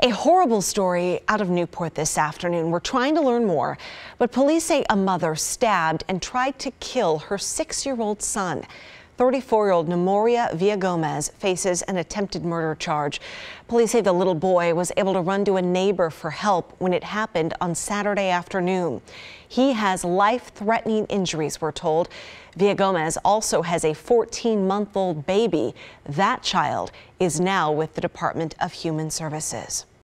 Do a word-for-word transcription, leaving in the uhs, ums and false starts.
A horrible story out of Newport this afternoon. We're trying to learn more, but police say a mother stabbed and tried to kill her six-year-old son. thirty-four-year-old Nemoria Villagomez faces an attempted murder charge. Police say the little boy was able to run to a neighbor for help when it happened on Saturday afternoon. He has life-threatening injuries, we're told. Villagomez also has a fourteen-month-old baby. That child is now with the Department of Human Services.